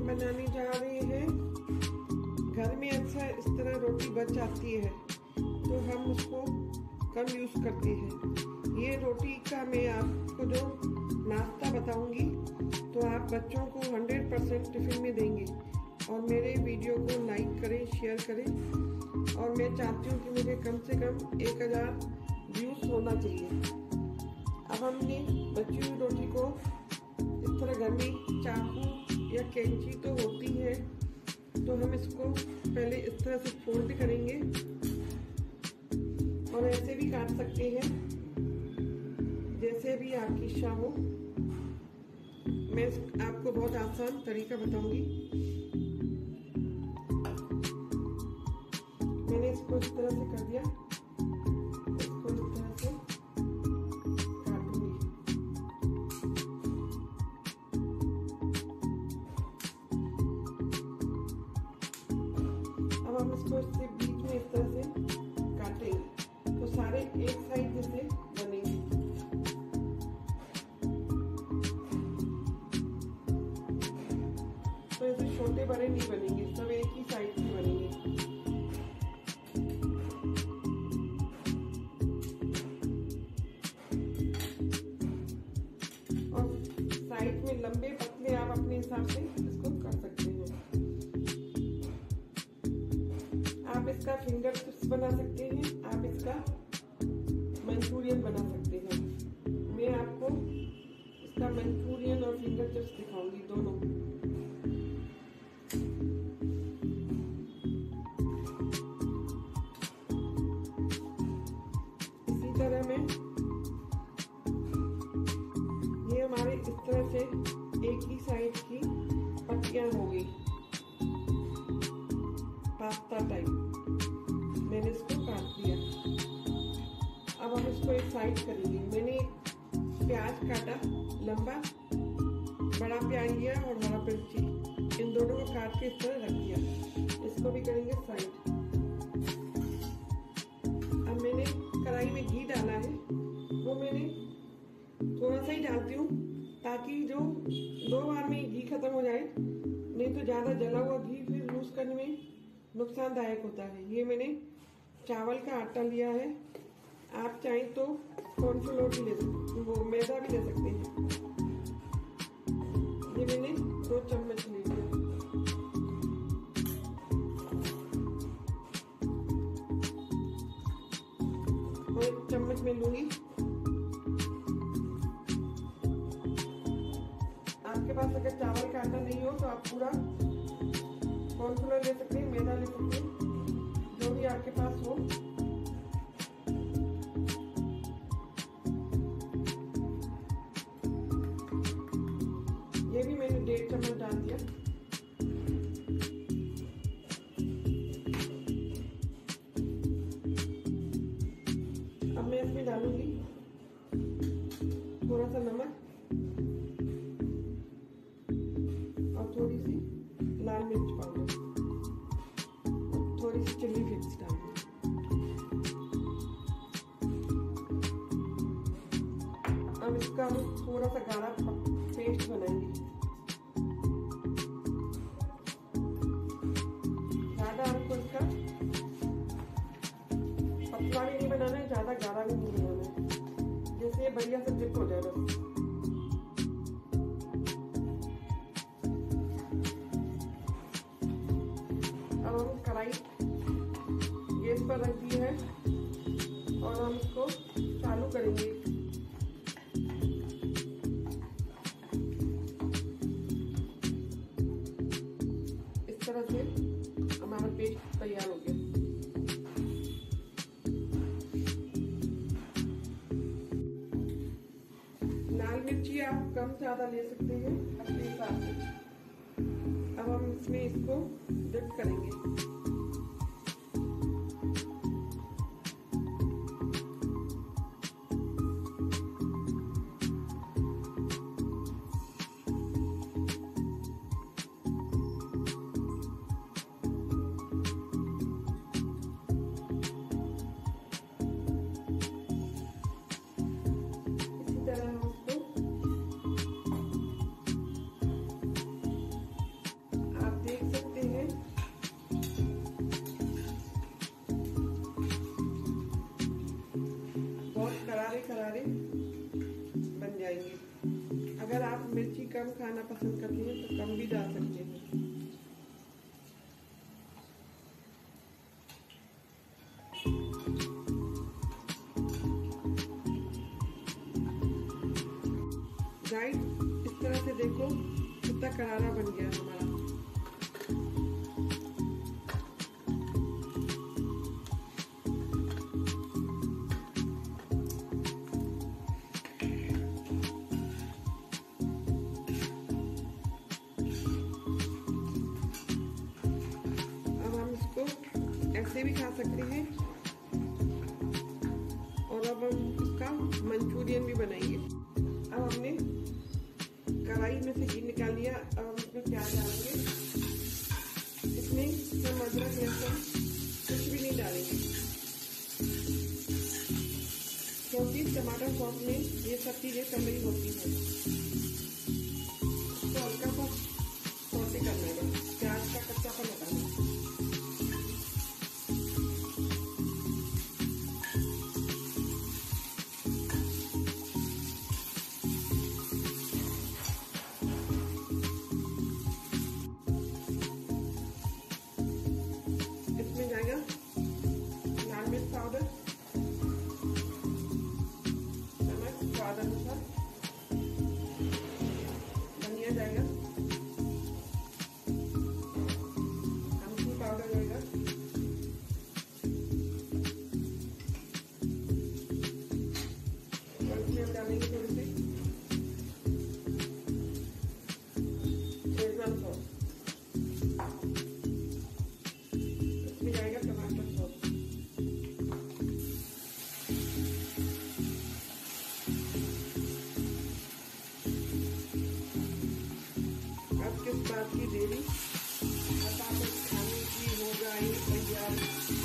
बनाने जा रहे हैं। घर में अक्सर इस तरह रोटी बच जाती है तो हम उसको कम यूज़ करते हैं। ये रोटी का मैं आपको जो नाश्ता बताऊंगी तो आप बच्चों को 100% टिफ़िन में देंगे। और मेरे वीडियो को लाइक करें, शेयर करें। और मैं चाहती हूँ कि मुझे कम से कम 1000 व्यूज़ होना चाहिए। अब हमने बची हुई रोटी को इस तरह घर में चाकू या कैंची तो होती है, तो हम इसको पहले इस तरह से फोल्ड करेंगे और ऐसे भी काट सकते हैं, जैसे भी आपकी इच्छा हो। मैं आपको बहुत आसान तरीका बताऊंगी। मैंने इसको इस तरह से कर दिया, इसको इस तरह से काटूंगी। अब हम इसको इससे बीच में इस तरह से काटेंगे तो सारे एक साइड जैसे बनेंगे। तो ऐसे छोटे बड़े नहीं बनेंगे, सब एक ही साइड के बनेंगे। और साइड में लंबे पतले आप अपने हिसाब से इसको कर सकते हैं। आप इसका फिंगर चिप्स बना सकते हैं, आप इसका मंचूरियन बना सकते हैं। मैं आपको इसका मंचूरियन और फिंगर चिप्स दिखाऊंगी दोनों। इसी तरह में ये हमारे इस तरह से एक ही साइड की पट्टियां हो गई, पास्ता टाइप। मैंने इसको काट दिया। अब हम इसको एक साइड करेंगे। मैंने प्याज काटा लंबा, बड़ा प्याज लिया और हरा मिर्ची, इन दोनों को काट के इस तरह रख दिया। इसको भी करेंगे साइड। अब मैंने कढ़ाई में घी डाला है, वो मैंने थोड़ा सा ही डालती हूँ ताकि जो 2 बार में घी खत्म हो जाए, नहीं तो ज्यादा जला हुआ घी फिर यूज करने में नुकसानदायक होता है। ये मैंने चावल का आटा लिया है, आप चाहें तो कॉर्नफ्लोर भी ले सकते, वो मैदा भी ले सकते हैं। ये मैंने 2 चम्मच ले लिया। और 1 चम्मच में लूंगी। आपके पास अगर चावल का आटा नहीं हो तो आप पूरा कॉर्नफ्लोर ले सकते हैं, मैदा ले सकते हैं, जो भी आपके पास हो। ये भी मैंने 1.5 चम्मच डाल दिया। अब मैं इसमें डालूंगी थोड़ा सा नमक और थोड़ी सी लाल मिर्च पाउडर, थोड़ी सी चिली फ्लेक्स डाल दूँ। अब इसका हम थोड़ा सा गाढ़ा पेस्ट बनाएंगे। ज्यादा हमको इसका पतला भी नहीं बनाना है, ज्यादा गाढ़ा भी नहीं बनाना है, जैसे ये बढ़िया से डिप हो जाए बस। अब हम कढ़ाई गैस पर रख दी है और हम इसको चालू करेंगे। इस तरह से हमारा पेस्ट तैयार हो गया। लाल मिर्ची आप कम ज्यादा ले सकते हैं अपने हिसाब से। अब हम इसमें इसको डिप करेंगे। करारे बन जाएंगे। अगर आप मिर्ची कम खाना पसंद करती हैं तो कम भी डाल सकते हैं। गाइस, इस तरह से देखो कितना करारा बन गया हमारा। ऐसे भी खा सकते हैं और अब हम इसका मंचूरियन भी बनाएंगे। अब हमने कढ़ाई में से घी निकाल लिया। अब हम इसमें प्याज डालेंगे। इसमें हम अदरक लहसुन कुछ भी नहीं डालेंगे, क्योंकि टमाटर सॉस में ये सब चीजें कम होती है। तो हल्का सा सौटे करना है, प्याज का कच्चापन हटाना है। इसमें जाएगा लाल मिर्च पाउडर, नमक स्वाद अनुसार, धनिया जाएगा, अमचूर पाउडर जाएगा, और इसमें डालेंगे थोड़ी सी शेजवान सॉस। जाएगा टमाटर सॉस। अब किस बात की देरी, फटाफट खाने की हो जाए तैयार।